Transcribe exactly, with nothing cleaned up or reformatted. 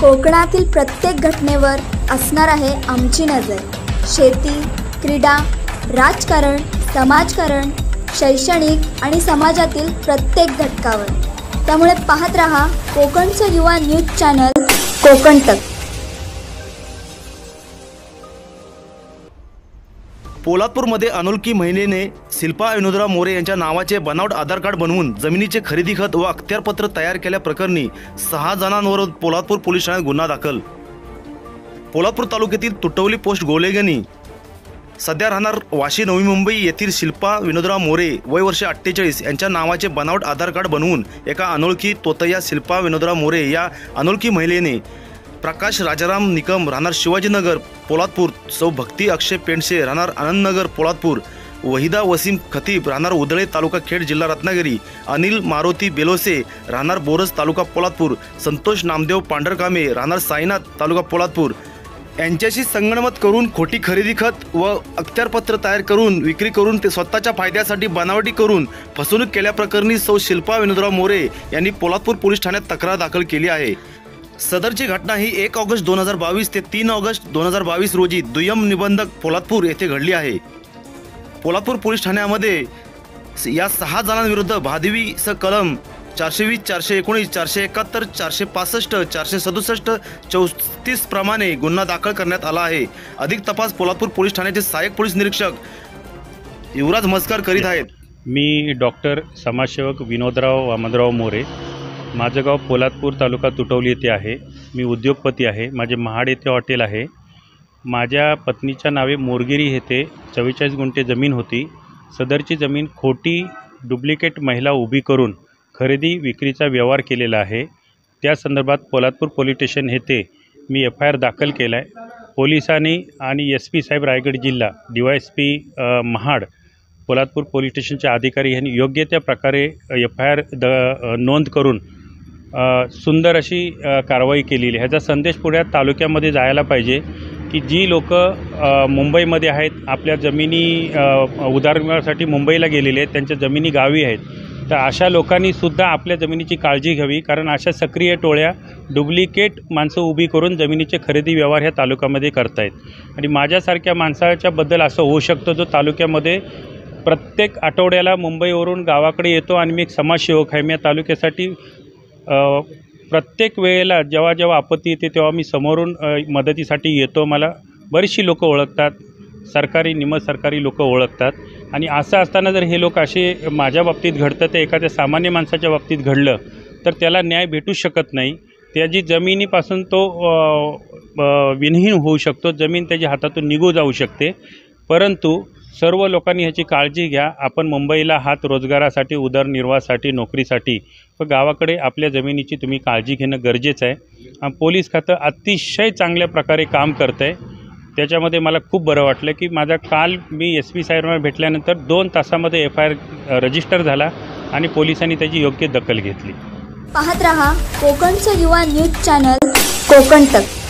कोकणातील प्रत्येक घटनेवर असणार आहे आमची नजर। शेती, क्रीडा, राजकारण, समाजकारण, शैक्षणिक आणि समाजातील प्रत्येक घटकावर। त्यामुळे पाहत रहा कोकणचं युवा न्यूज चॅनल कोकण तक। पोलादपूरमध्ये अनोळखी महिलेने शिल्पा विनोदराव मोरे यांच्या नावाचे बनावट आधार कार्ड बनवून जमिनीचे खरेदी खत व अखत्यारपत्र तयार केल्याप्रकरणी सहा जणांवर पोलादपूर पोलीस ठाण्यात गुन्हा दाखल। पोलादपूर तालुक्यातील तुटवली पोस्ट गोलेगणी सध्या राहणार वाशी नवी मुंबई येथील शिल्पा विनोदराव मोरे वय वर्ष अठ्ठेचाळीस यांच्या नावाचे बनावट आधार कार्ड बनवून एका अनोळखी तोतया शिल्पा विनोदराव मोरे या अनोळखी महिलेने प्रकाश राजाराम निकम राहणार शिवाजीनगर पोलादपूर, सौ भक्ती अक्षय पेंडसे राहणार आनंदनगर पोलादपूर, वहिदा वसीम खतीब राहणार उदळे तालुका खेड जिल्हा रत्नागिरी, अनिल मारुती बेलोसे राहणार बोरस तालुका पोलादपूर, संतोष नामदेव पांढरकामे राहणार साईनाथ तालुका पोलादपूर यांच्याशी संगनमत करून खोटी खरेदी खत व अखत्यारपत्र तयार करून विक्री करून ते स्वतःच्या फायद्यासाठी बनावटी करून फसवणूक केल्याप्रकरणी सौ शिल्पा विनोदराव मोरे यांनी पोलादपूर पोलीस ठाण्यात तक्रार दाखल केली आहे। सदरची घटना ही एक ऑगस्ट दोन हजार बावीस ते तीन ऑगस्ट दोन हजार बावीस रोजी दुय्यम निबंधक पोलादपूर येथे घडली आहे। पोलादपूर पोलीस ठाण्यामध्ये या सहा जणांविरुद्ध भादवी स कलम चारशे वीस चारशे एकोणीस चारशे एकाहत्तर चारशे पासष्ट चारशे सदुसष्ट चौतीस प्रमाणे गुन्हा दाखल करण्यात आला आहे। अधिक तपास पोलादपूर पोलीस ठाण्याचे सहाय्यक पोलीस निरीक्षक युवराज मस्कर करीत आहेत। मी डॉक्टर समाजसेवक विनोदराव वामनराव मोरे, माझं गाव पोलादपूर तालुका तुटवली येथे आहे। मी उद्योगपती आहे। माझे महाड येथे हॉटेल आहे। माझ्या पत्नीच्या नावे मोरगिरी येथे चव्वेचाळीस गुंठे जमीन होती। सदरची जमीन खोटी डुप्लिकेट महिला उभी करून खरेदी विक्रीचा व्यवहार केलेला आहे। त्या संदर्भात पोलादपूर पोलीस स्टेशन येथे मी एफ आय आर दाखल केला आहे। पोलिसांनी आणि एस पी साहेब रायगड जिल्हा D Y S P Mahad Poladpur police स्टेशनचे अधिकारी यांनी योग्य त्या प्रकारे एफ आय आर द नोंद करून सुंदर अशी कारवाई केलेली। ह्याचा संदेश पुढ्या तालुक्यामध्ये जायला पाहिजे की जी लोक मुंबईमध्ये आहेत, आपल्या जमिनी उधारसाठी मुंबईला गेलेले आहेत, त्यांच्या जमिनी गावी आहेत, तर अशा लोकांनीसुद्धा आपल्या जमिनीची काळजी घ्यावी। कारण अशा सक्रिय टोळ्या डुप्लिकेट माणसं उभी करून जमिनीचे खरेदी व्यवहार ह्या तालुक्यामध्ये करतायत। आणि माझ्यासारख्या माणसाच्याबद्दल असं होऊ शकतं जो तालुक्यामध्ये प्रत्येक आठवड्याला मुंबईवरून गावाकडे येतो आणि मी एक समाजसेवक आहे। मी या तालुक्यासाठी प्रत्येक वेळेला जेव्हा जेव्हा आपत्ती येते तेव्हा मी समोरून मदतीसाठी येतो। मला बरीचशी लोकं ओळखतात, सरकारी निम सरकारी लोकं ओळखतात। आणि असं असताना जर हे लोक असे माझ्या बाबतीत घडतं ते एखाद्या सामान्य माणसाच्या बाबतीत घडलं तर त्याला न्याय भेटू शकत नाही। त्याची जमिनीपासून तो विनहीन होऊ शकतो, जमीन त्याच्या हातातून निघू जाऊ शकते। परंतु सर्व लोकांनी ह्याची काळजी घ्या। आपण मुंबईला हात रोजगारासाठी, उदरनिर्वाहासाठी, नोकरीसाठी व गावाकडे आपल्या जमिनीची तुम्ही काळजी घेणं गरजेचं आहे। पोलीस खातं अतिशय चांगल्या प्रकारे काम करतं आहे। त्याच्यामध्ये मला खूप बरं वाटलं की माझा काल मी एस पी साहेबांना भेटल्यानंतर दोन तासामध्ये एफ आय आर रजिस्टर झाला आणि पोलिसांनी त्याची योग्य दखल घेतली। पाहत रहा कोकणचं युवा न्यूज चॅनल कोकण तक।